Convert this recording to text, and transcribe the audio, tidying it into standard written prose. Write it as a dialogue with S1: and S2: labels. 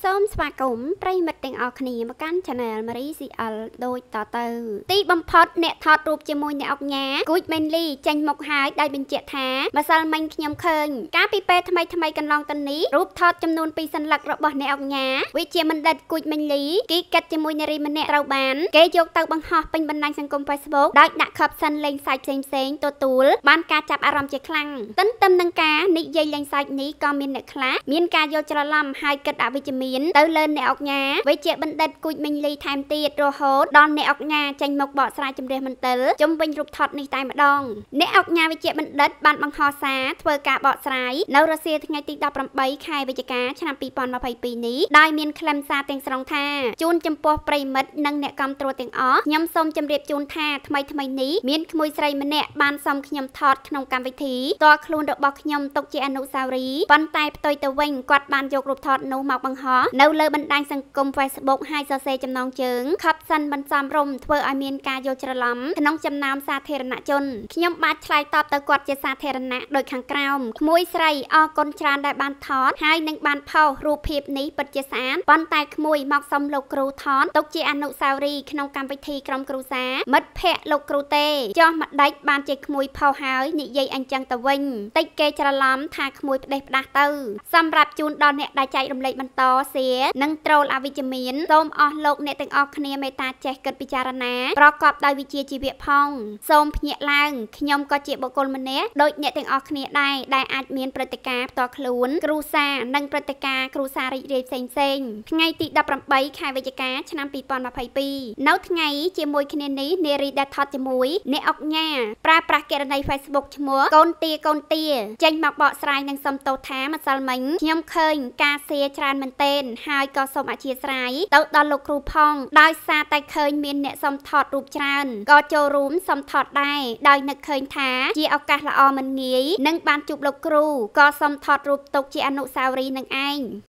S1: សូមស្វាគមន៍ប្រិយមិត្តទាំងអស់គ្នាមកកាន់ Channel Marie CL ដូចតទៅទីបំផុតអ្នកថតរូបជាមួយអ្នកអុកញ៉ាគូចមេនលីចេញមុខហើយដោយបញ្ជាក់ថាម្សិលមិញខ្ញុំឃើញកាលពីពេលថ្មីកន្លងទៅនេះរូបថតចំនួន2សន្លឹករបស់អ្នកអុកញ៉ាវិជាបណ្ឌិតគូចមេនលីគីកាត់ជាមួយនារីម្នាក់ត្រូវបានគេយកទៅបង្ហោះពេញបណ្ដាញសង្គម Facebook ដោយដាក់ខបសិនលេងសាច់ផ្សេងៗទទួលបានការចាប់អារម្មណ៍ជាខ្លាំងទន្ទឹមនឹងការនិយាយលេងសាច់នេះក៏មានអ្នកខ្លះមានការយល់ច្រឡំហើយគិតអវិជ្ជមានទៅលើអ្នកអុកញ៉ាវិជាបណ្ឌិតគូចមេនលីថែមទៀតរហូតដល់អ្នកអុកញ៉ាចេញមកបកស្រាយជំរះមន្ទិលជុំវិញរូបថតនេះតែម្ដងអ្នកអុកញ៉ាវិជាបណ្ឌិតបានបង្ហោះសារធ្វើការបកស្រាយនៅរសៀលថ្ងៃទី18ខែវិច្ឆិកាឆ្នាំ2022នេះដោយមានខ្លឹមសារទាំងស្រុងថាជូនចំពោះប្រិមិត្តនិងអ្នកគាំទ្រទាំងអស់ខ្ញុំសូមជម្រាបជូនថាថ្មីនេះមានក្មួយស្រីម្នាក់បានសុំខ្ញុំថតក្នុងកម្មវិធីតើខ្លួនរបស់ខ្ញុំទុកជាអនុស្សាវរីយ៍ប៉ុន្តែផ្ទុយទៅវិញគាត់បានយករូបថតនោះមកបង្ហោះនៅលើបណ្ដាញសង្គម Facebook ហើយសរសេរចំណងជើងខបសិនមិនសមរម្យធ្វើឲ្យមានការយល់ច្រឡំក្នុងចំណោមសាធារណជនខ្ញុំបាទឆ្លើយតបទៅគាត់ជាសាធារណៈដោយខាងក្រោមក្មួយស្រីអរគុណច្រើនដែលបានថតហើយនឹងបានផុសរូបភាពនេះពិតជាស្អាតប៉ុន្តែក្មួយមកសុំលោកគ្រូថតទុកជាអនុស្សាវរីយ៍ក្នុងកម្មវិធីក្រុមគ្រួសារមិត្តភ័ក្តិលោកគ្រូទេចោះម្ដេចបានជាក្មួយផុសហើយនិយាយអញ្ចឹងទៅវិញតិចគេច្រឡំថាក្មួយផ្ដេសផ្ដាស់ទៅសម្រាប់ជូនដល់អ្នកដែលចែករំលែកបន្តសៀនិងត្រូលអវិជ្ជមានសូមអស់លោកអ្នកទាំងអស់គ្នាមេត្តាចេះគិតពិចារណាប្រកបដោយវិជ្ជាជីវៈផងសូមភ្ញាក់ឡើងខ្ញុំក៏ជាបុគ្គលម្នាក់ដូចអ្នកទាំងអស់គ្នាដែរដែលអាចមានព្រឹត្តិការណ៍ផ្ទាល់ខ្លួនគ្រួសារនិងព្រឹត្តិការណ៍គ្រួសាររីករាយផ្សេងថ្ងៃទី18ខែវិច្ឆិកាឆ្នាំ2022នៅថ្ងៃជាមួយគ្នានេះនារីដែលថតជាមួយអ្នកអុកញ៉ាប្រើប្រាស់គណនី Facebook ឈ្មោះកូនទាចេញមកបកស្រាយនិងសុំទោសថាម្សិលមិញខ្ញុំឃើញការសៀច្រើនមែនទែនហើយក៏សូមអធិស្ឋានទៅដល់លោកគ្រូផងដោយសារតែឃើញមានអ្នកសុំថតរូបច្រើនក៏ចូលរួមសុំថតដែរដោយនឹកឃើញថាជាឱកាសល្អមិនងាយនឹងបានជួបលោកគ្រូក៏សុំថតរូបទុកជាអនុស្សាវរីយ៍នឹងឯង